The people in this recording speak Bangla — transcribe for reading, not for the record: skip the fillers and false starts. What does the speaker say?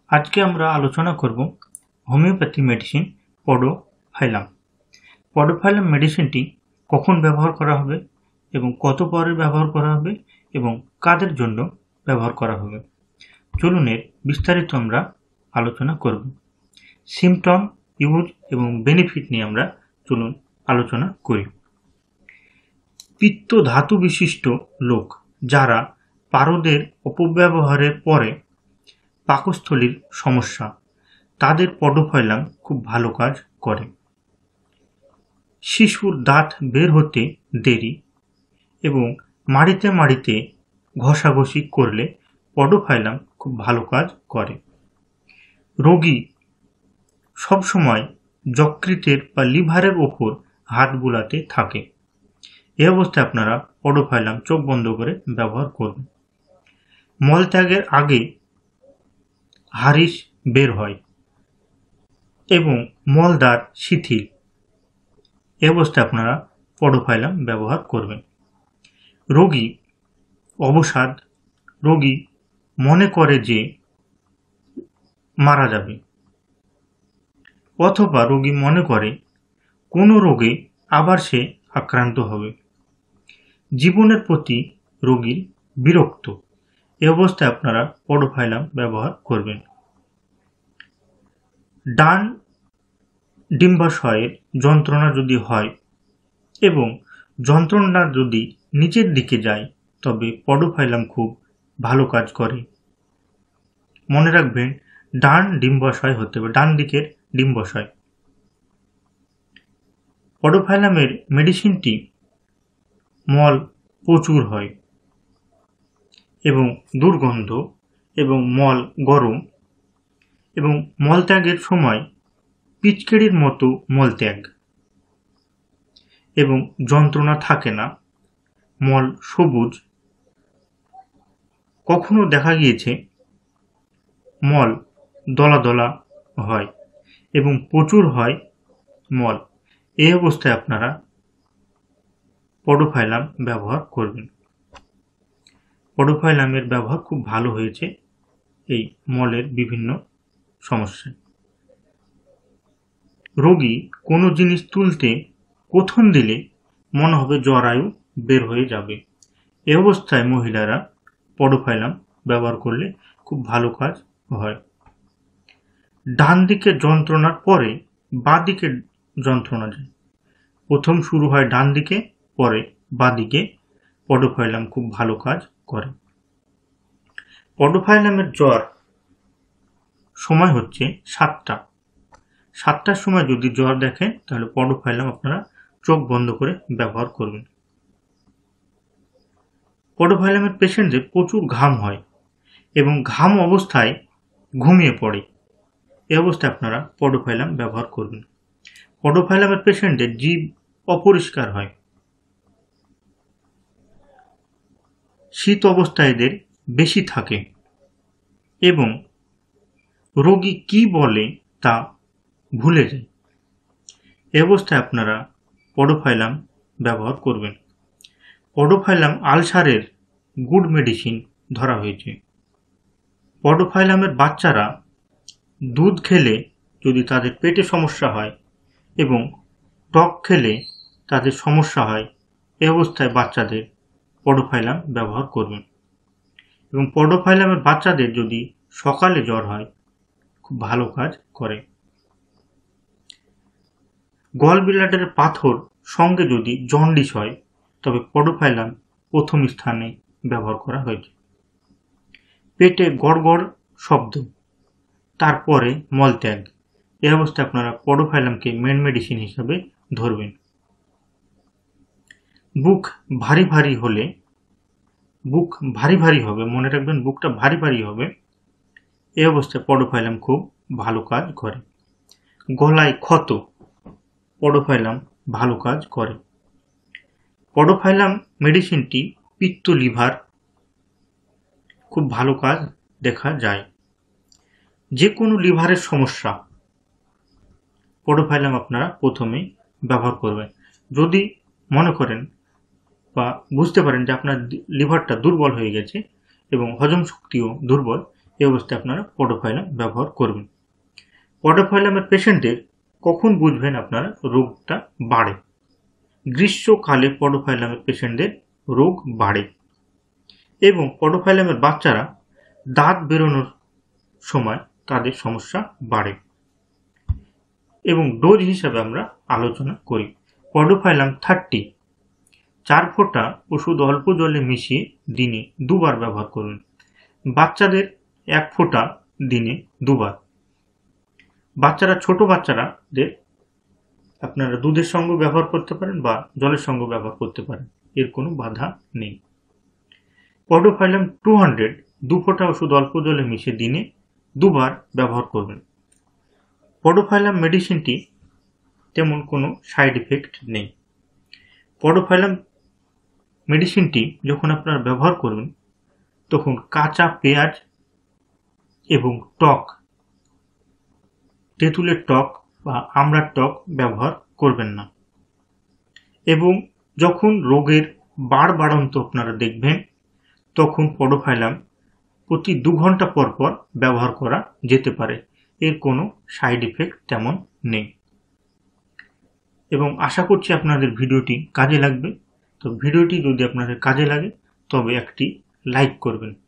আজকে আমরা আলোচনা করব হোমিওপ্যাথি মেডিসিন পডোফাইলাম। পডোফাইলাম মেডিসিনটি কখন ব্যবহার করা হবে এবং কত পরে ব্যবহার করা হবে এবং কাদের জন্য ব্যবহার করা হবে, চলুন এর বিস্তারিত আমরা আলোচনা করব। সিমটম, ইউজ এবং বেনিফিট নিয়ে আমরা চলুন আলোচনা করি। পিত্ত ধাতু বিশিষ্ট লোক যারা পারদের অপব্যবহারের পরে পাকস্থলীর সমস্যা, তাদের পডোফাইলাম খুব ভালো কাজ করে। শিশুর দাঁত বের হতে দেরি এবং মাড়িতে মাড়িতে ঘষাঘষি করলে পডোফাইলাম খুব ভালো কাজ করে। রোগী সবসময় যকৃতের বা লিভারের ওপর হাত বুলাতে থাকে, এ অবস্থায় আপনারা পডোফাইলাম চোখ বন্ধ করে ব্যবহার করুন। মলত্যাগের আগে হারিস বের হয় এবং মলদ্বার শিথিল, এ অবস্থায় আপনারা পডোফাইলাম ব্যবহার করবেন। রোগী অবসাদ, রোগী মনে করে যে মারা যাবে, অথবা রোগী মনে করে কোনো রোগে আবার সে আক্রান্ত হবে, জীবনের প্রতি রোগীর বিরক্ত, এ অবস্থায় আপনারা পডোফাইলাম ব্যবহার করবেন। ডান ডিম্বাশয়ের যন্ত্রণা যদি হয় এবং যন্ত্রণা যদি নিচের দিকে যায়, তবে পডোফাইলাম খুব ভালো কাজ করে। মনে রাখবেন, ডান ডিম্বাশয় হতে হবে, ডান দিকের ডিম্বাশয়। পডোফাইলামের মেডিসিনটি মল প্রচুর হয় এবং দুর্গন্ধ এবং মল গরম এবং মলত্যাগের সময় পিচকেড়ির মতো মলত্যাগ এবং যন্ত্রণা থাকে না, মল সবুজ। কখনো দেখা গিয়েছে মল দলা দলা হয় এবং প্রচুর হয় মল, এই অবস্থায় আপনারা পডোফাইলাম ব্যবহার করবেন। পডোফাইলামের ব্যবহার খুব ভালো হয়েছে এই মলের বিভিন্ন সমস্যায়। রোগী কোনো জিনিস তুলতে কথন দিলে মনে হবে জরায়ু বের হয়ে যাবে, এ অবস্থায় মহিলারা পডোফাইলাম ব্যবহার করলে খুব ভালো কাজ হয়। ডান দিকে যন্ত্রণার পরে বাঁ দিকে যন্ত্রণা যায়, প্রথম শুরু হয় ডান দিকে, পরে বাঁ দিকে, পডোফাইলাম খুব ভালো কাজ করে। পডোফাইলামের জ্বর সময় হচ্ছে 7টার সময় যদি জ্বর দেখেন, তাহলে পডোফাইলাম আপনারা চোখ বন্ধ করে ব্যবহার করবেন। পডোফাইলামের পেশেন্টদের প্রচুর ঘাম হয় এবং ঘাম অবস্থায় ঘুমিয়ে পড়ে, এই অবস্থায় আপনারা পডোফাইলাম ব্যবহার করবেন। পডোফাইলামের পেশেন্টদের জিভ অপরিষ্কার হয়, শীত অবস্থায় এদের বেশি থাকে এবং রোগী কি বলে তা ভুলে যায়, এ অবস্থায় আপনারা পডোফাইলাম ব্যবহার করবেন। পডোফাইলাম আলসারের গুড মেডিসিন ধরা হয়েছে। পডোফাইলামের বাচ্চারা দুধ খেলে যদি তাদের পেটে সমস্যা হয় এবং টক খেলে তাদের সমস্যা হয়, এ অবস্থায় বাচ্চাদের পডোফাইলাম ব্যবহার করবেন। এবং পডোফাইলামের বাচ্চাদের যদি সকালে জ্বর হয়, খুব ভালো কাজ করে। গল ব্লাডারের পাথর সঙ্গে যদি জন্ডিস হয়, তবে পডোফাইলাম প্রথম স্থানে ব্যবহার করা হয়েছে। পেটে গড়গড় শব্দ, তারপরে মলত্যাগ, এই অবস্থায় আপনারা পডোফাইলামকে মেন মেডিসিন হিসাবে ধরবেন। বুক ভারী ভারী হলে, বুক ভারী ভারী হবে, মনে রাখবেন বুকটা ভারী ভারী হবে, এই অবস্থায় পডোফাইলাম খুব ভালো কাজ করে। গলায় ক্ষত, পডোফাইলাম ভালো কাজ করে। পডোফাইলাম মেডিসিনটি পিত্ত, লিভার খুব ভালো কাজ দেখা যায়। যে কোনো লিভারের সমস্যা পডোফাইলাম আপনারা প্রথমে ব্যবহার করবেন। যদি মনে করেন বা বুঝতে পারেন যে আপনার লিভারটা দুর্বল হয়ে গেছে এবং হজম শক্তিও দুর্বল, এই অবস্থায় আপনারা পডোফাইলাম ব্যবহার করবেন। পডোফাইলামের পেশেন্টদের কখন বুঝবেন আপনারা রোগটা বাড়ে? গ্রীষ্মকালে পডোফাইলামের পেশেন্টদের রোগ বাড়ে এবং পডোফাইলামের বাচ্চারা দাঁত বেরোনোর সময় তাদের সমস্যা বাড়ে। এবং ডোজ হিসাবে আমরা আলোচনা করি। পডোফাইলাম 30 4 ফোঁটা ওষুধ অল্প জলে মিশিয়ে দিনে 2 বার ব্যবহার করুন। বাচ্চাদের 1 ফোঁটা দিনে 2 বার। ছোট বাচ্চাদের আপনারা দুধের সঙ্গে ব্যবহার করতে পারেন বা জলের সঙ্গে ব্যবহার করতে পারেন, এর কোনো বাধা নেই। পডোফাইলাম 200 2 ফোঁটা ওষুধ অল্প জলে মিশিয়ে দিনে 2 বার ব্যবহার করবেন। পডোফাইলাম মেডিসিনটি তেমন কোনো সাইড এফেক্ট নেই। পডোফাইলাম মেডিসিনটি যখন আপনারা ব্যবহার করবেন তখন কাঁচা পেঁয়াজ এবং টক, তেঁতুলের টক বা আমড়ার টক ব্যবহার করবেন না। এবং যখন রোগের বাড়ন্ত আপনারা দেখবেন তখন পডোফাইলাম প্রতি 2 ঘন্টা পর পর ব্যবহার করা যেতে পারে, এর কোনো সাইড এফেক্ট তেমন নেই। এবং আশা করছি আপনাদের ভিডিওটি কাজে লাগবে। তো ভিডিওটি যদি আপনাদের কাজে লাগে তবে একটি লাইক করবেন।